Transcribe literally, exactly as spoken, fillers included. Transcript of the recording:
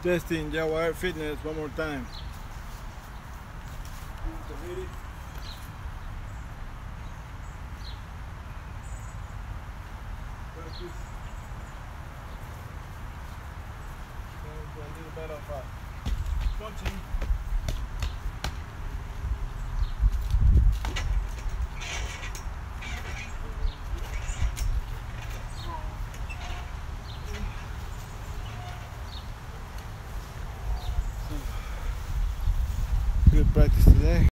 Testing Jaguar Fitness one more time. Practice. A little bit of uh, punching. Good practice today.